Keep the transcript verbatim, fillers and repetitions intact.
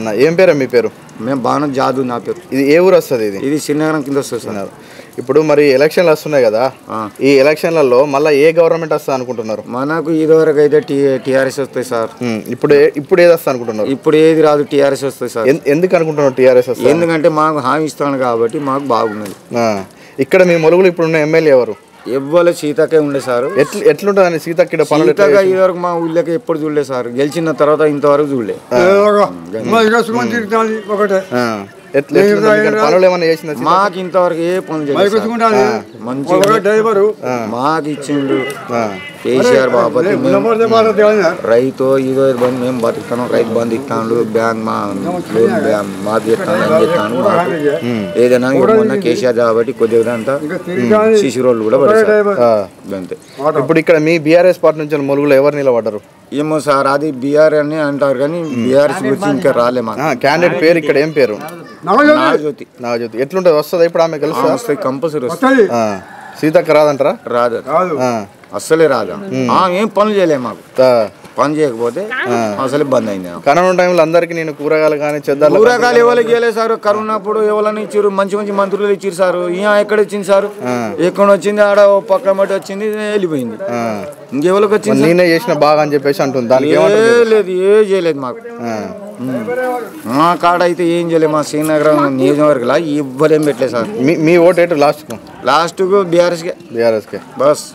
అన్న ఏం పేరు మీ పేరు? మేము బాగా జాదు నా పేరు. ఇది ఏ ఊరు వస్తుంది? ఇది ఇది శ్రీనగరం కింద వస్తుంది సార్. ఇప్పుడు మరి ఎలక్షన్లు వస్తున్నాయి కదా, ఈ ఎలక్షన్లలో మళ్ళీ ఏ గవర్నమెంట్ వస్తుంది అనుకుంటున్నారు? మనకు ఇదివరకు అయితే టీఆర్ఎస్ వస్తాయి సార్. ఇప్పుడు ఇప్పుడు ఏది వస్తుంది అనుకుంటున్నారు? ఇప్పుడు ఏది రాదు, టీఆర్ఎస్ వస్తుంది సార్. ఎందుకు అనుకుంటున్నారు టీఆర్ఎస్ వస్తుంది? ఎందుకంటే మాకు హామీ ఇస్తాను కాబట్టి మాకు బాగున్నది. ఇక్కడ మీ ములుగులు ఇప్పుడు ఉన్న ఎమ్మెల్యే ఎవరు? ఎవ్వరు సీతక్కే ఉండే సార్. ఎట్లా ఎట్లుంటుంది సీతక్క? సీతక్క ఇదివరకు మా ఊళ్ళకి ఎప్పుడు చూడలేదు సార్. గెలిచిన తర్వాత ఇంతవరకు చూడలే. మాకు ఇంతవరకు ఏ పనులు మాకు ఇచ్చిండు కేసీఆర్ బాబతి. రైతు ఇదో బంద్ మేము బతుకుతాను, రైతు బంద్ ఇస్తాను, బ్యాంక్ మా లోన్ మాకు చెప్తాను అని చెప్తాను. ఏదైనా మొన్న కేసీఆర్ కాబట్టి కొద్దిగా అంతా శిశు రోడ్లు కూడా పడతారు అంతే. ఇప్పుడు ఇక్కడ మీ బీఆర్ఎస్ పార్టీ నుంచి ములుగులో ఎవరు నిలబడ్డారు? ఏమో సార్, అది బీఆర్ అని అంటారు కానీ బీఆర్ఎస్ గురించి ఇంకా రాలే. మా క్యాండిడేట్ పేరు ఇక్కడ ఏం పేరు? నాగజ్యోతి. నాగజ్యోతి ఎట్లుంటది? వస్తుంది ఇప్పుడు ఆమె కలిసి వస్తుంది, కంపల్సరీ వస్తుంది. సీతక్క రాదంటారా? రాదు, అస్సలే రాదు. ఏం పనులు చేయలేము, మాకు పని చేయకపోతే అసలు బంద్ అయింది. కరోనా టైంలో అందరికి నేను కూరగాయలు కానీ చెద్దాలు కూరగాయలు ఎవరికి ఇవ్వలేదు సార్. కరోనా అప్పుడు ఎవరైనా ఇచ్చారు, మంచి మంచి మంత్రులు ఇచ్చారు సార్. ఇక ఎక్కడ వచ్చింది సార్? ఎక్కడ వచ్చింది? ఆడ పక్క మట్టి వచ్చింది, వెళ్ళిపోయింది. ఇంకెవరికి వచ్చింది? నేనే చేసిన బాగా అని చెప్పేసి అంటుంది. దానికి లేదు, ఏ చేయలేదు మాకు. మా కాడ అయితే ఏం చేయలేదు. మా శ్రీనగరం నియోజకవర్గంలో ఇవ్వలేం పెట్టలేదు సార్. మీ ఓటు ఎటు లాస్ట్? లాస్ట్ కు బీఆర్ఎస్ కే. బీఆర్ఎస్ కే బస్.